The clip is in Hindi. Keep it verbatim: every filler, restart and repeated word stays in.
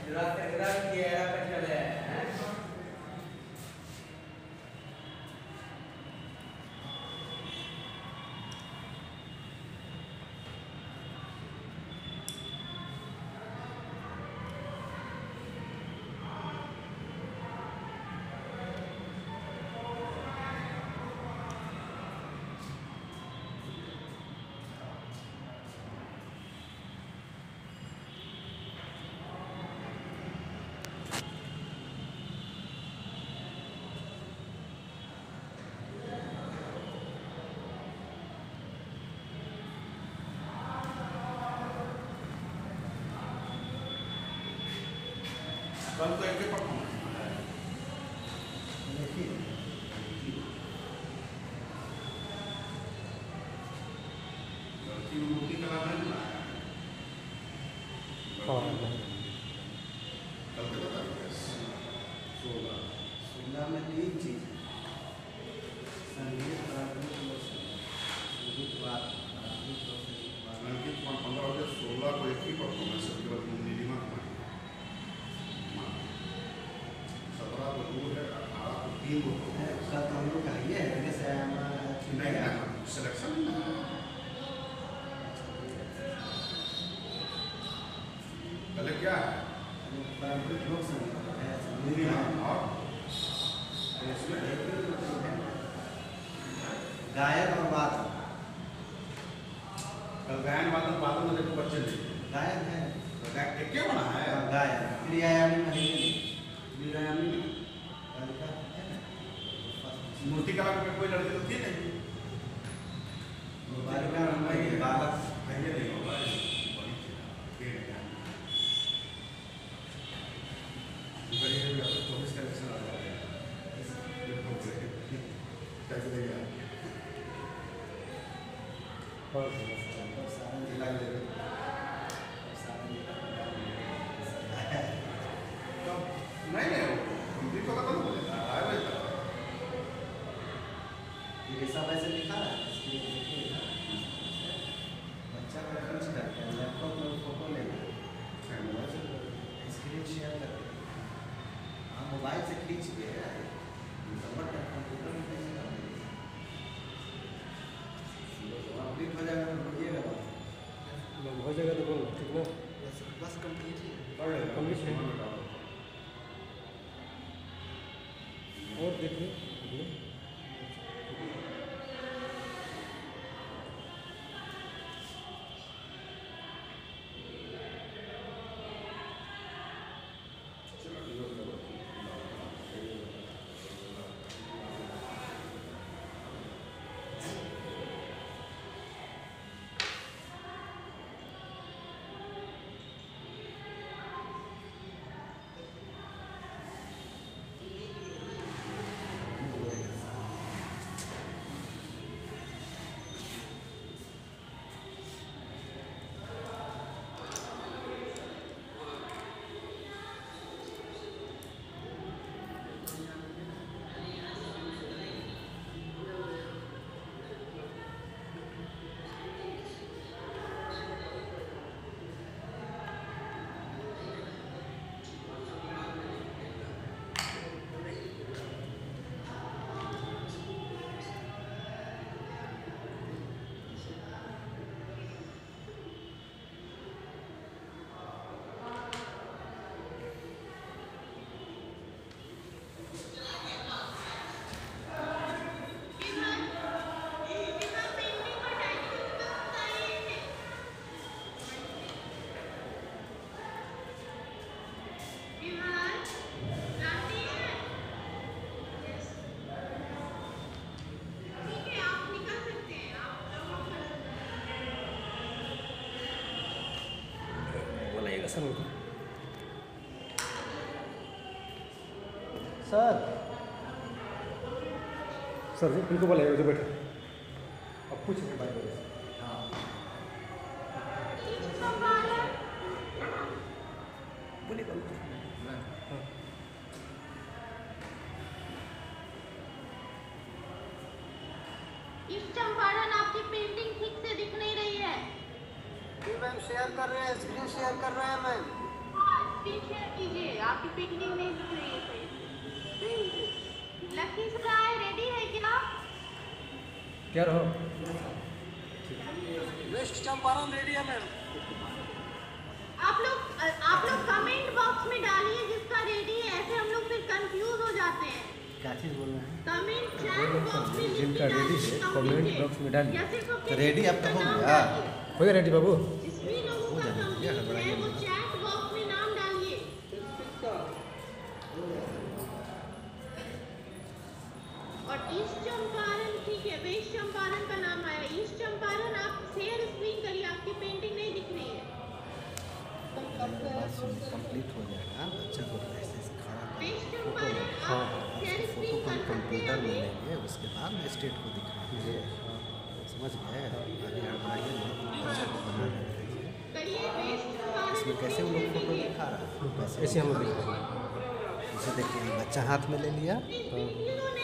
कल तो एक परफॉर्मेंस लड़की मूर्ति कला में नहीं लाया कल के बता रहे सोलह सोलह में तीन चीज संगीत संगीत बात अंकित पंद्रह बजे सोलह को एक ही परफॉर्मेंस है, उसके बाद नीलिमा सत्रह को दो है, अठारह को तीन को उसका तो हम लोग का ही है जैसे नहीं सिलेक्शन पहले क्या है पारंपरिक लोक संगीत और गायन और वादन। कल गायन वादन वादन में देखो बच्चे नहीं गायन है तो गायन एक क्या बना है गायन क्रियायामी नहीं क्रियायामी मूर्ति कला में कोई लड़की तो थी नहीं बालिका रंग बालक है नहीं होगा चौबीस का इलेक्शन आ जाएगा कैसे देगा सारा जिला में नहीं नहीं कंप्लीट होगा तो बोलेगा आए बजे तक ये सब ऐसे लिखा है बच्चा का खर्च करके लैपटॉप में फोटो लेना स्क्रीन शेयर करके हाँ मोबाइल से खींच के कंप्यूटर में कंप्लीट हो जाएगा तो बोलिएगा हो जाएगा तो बोलो ठीक ना बस कंप्लीट कंप्लीट है और देखिए सर सर जी इनको बोला उधर बैठे अब पूछ के बात करें हाँ बोलिए हाँ इस चंपारण आपकी पेंटिंग ठीक से दिख नहीं रही है। मैम शेयर कर रहे हैं स्क्रीन शेयर कर रहे हैं मैम। स्क्रीन शेयर कीजिए, आपकी पेंटिंग नहीं दिख रही है सही। लखीसराय रेडी है क्या? क्या रहो वेस्ट चंपारण रेडी है मैम। आप लोग आप लोग कमेंट बॉक्स में डालिए जिसका रेडी है, ऐसे हम लोग फिर कंफ्यूज हो जाते हैं। क्या चीज़ बोल रहे हैं? कमेंट चैट बॉक्स में जिनका रेडी है कमेंट बॉक्स में डालिए। तो रेडी आपका हो गया? हो गया रेडी बाबू? जिसमें लोगों का कंप्लीट है वो चैट बॉक्स में नाम डालिए। और ईस्ट चंपारण ठीक है, वेस्ट चंपारण का नाम आया। ईस्ट चंपारण आप शेयर स्क्रीन करिए, आपकी पेंटिंग नहीं दिख रही है। कंप्लीट हो जाएगा। बच्चा को ऐसे खड़ा वेस्ट चंपारण आप शेयर स्क्रीन कर सकते हैं कंप्यूटर में अभी। लेंगे, उसके बाद स्टेट को दिखाएंगे। समझ गए? आगे हड़बड़ाइए नहीं, बच्चा को बना रहे करिए वेस्ट चंपारण। इसमें कैसे वो लोग फोटो दिखा रहा है? ऐसे हम लोग इसे देखिए, बच्चा हाथ में ले लिया। वीडियो